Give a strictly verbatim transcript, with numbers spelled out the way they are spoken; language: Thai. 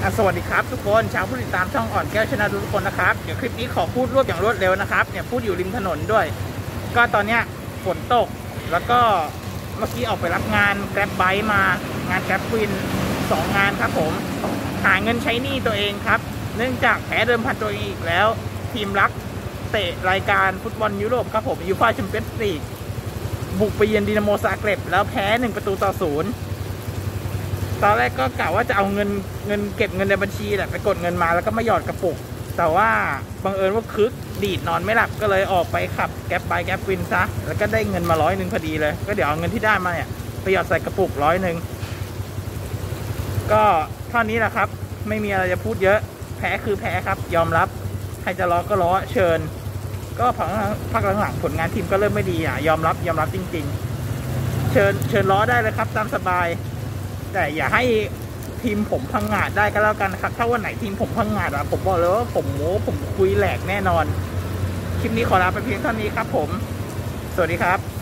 สวัสดีครับทุกคนชาวผู้ติดตามช่องอ่อนแก้วชนะทุกคนนะครับเดี๋ยวคลิปนี้ขอพูดรวบอย่างรวดเร็วนะครับเนี่ยพูดอยู่ริมถนนด้วยก็ตอนเนี้ยฝนตกแล้วก็เมื่อกี้ออกไปรับงานแกร็บไบค์มางานแกร็บวินสองงานครับผมหาเงินใช้หนี้ตัวเองครับเนื่องจากแพ้เดิมพันตัวเองอีกแล้วทีมรักเตะรายการฟุตบอลยุโรปครับผมยูฟ่าแชมเปี้ยนส์ลีกบุกไปเยือนดินาโมซาเกร็บแล้วแพ้หนึ่งประตูต่อศูนย์ตอนแรกก็กะว่าจะเอาเงินเงินเก็บเงินในบัญชีแหละไปกดเงินมาแล้วก็มาหยอดกระปุกแต่ว่าบังเอิญว่าคึกดีดนอนไม่หลับก็เลยออกไปขับแก๊ปไปแก๊ปวินซะแล้วก็ได้เงินมาร้อยหนึ่งพอดีเลยก็เดี๋ยวเอาเงินที่ได้มาเนี่ยไปหยอดใส่กระปุกร้อยหนึ่งก็เท่านี้แหละครับไม่มีอะไรจะพูดเยอะแพ้คือแพ้ครับยอมรับใครจะล้อก็ล้อเชิญก็พักพักหลังๆผลงานทีมก็เริ่มไม่ดีอ่ะยอมรับยอมรับจริงๆเชิญเชิญล้อได้เลยครับตามสบายแต่อย่าให้ทีมผมพังงาดได้ก็แล้วกันครับถ้าวันไหนทีมผมพังงาดอ่ะผมบอกเลยว่าผมโม้ผมคุยแหลกแน่นอนคลิปนี้ขอลาไปเพียงเท่านี้ครับผมสวัสดีครับ